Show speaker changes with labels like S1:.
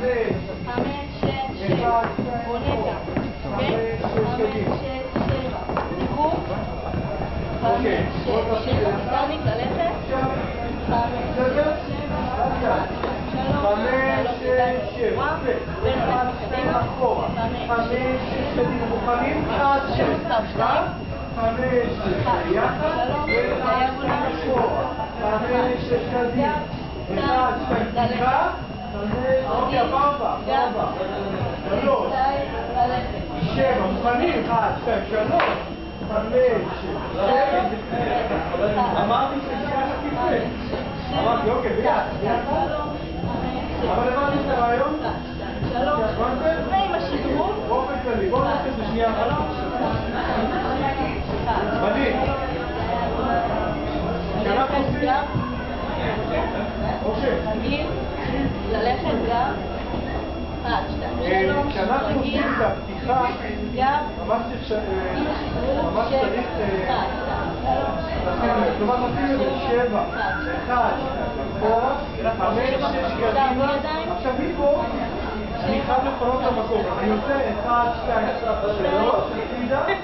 S1: 5, 6, 7, עולה גם. 5, 6, 7, סיבוב. 5, 6, 7, תרניק ללכת. 5, 6, 7, 1, 3, 5, 6,
S2: מוכנים? 1, 6, 2, 5, 6, יחד, 5, 6, קדימה, 1, 2, תקרא, 5, אוקיי, 4, 3, 7, מוכנים? 1, 2, 3, 5, 6, אמרתי ששישה שקיפים, אמרתי אוקיי, ביחד, אבל הבנתי את הרעיון?
S1: ועם השדרוג
S2: באופן כללי, בואו נעשה את זה שנייה אחת. מדהים. כשאנחנו עושים...
S1: רגיל, ללכת גם 1, 2, 3,
S2: כשאנחנו עושים את הפתיחה, ממש צריך... כלומר עושים את זה 7, 1, 2, 5, 6 קדימה. עכשיו מפה אני חייב לפנות את המקום. אני עושה 1, 2, 3, צידה.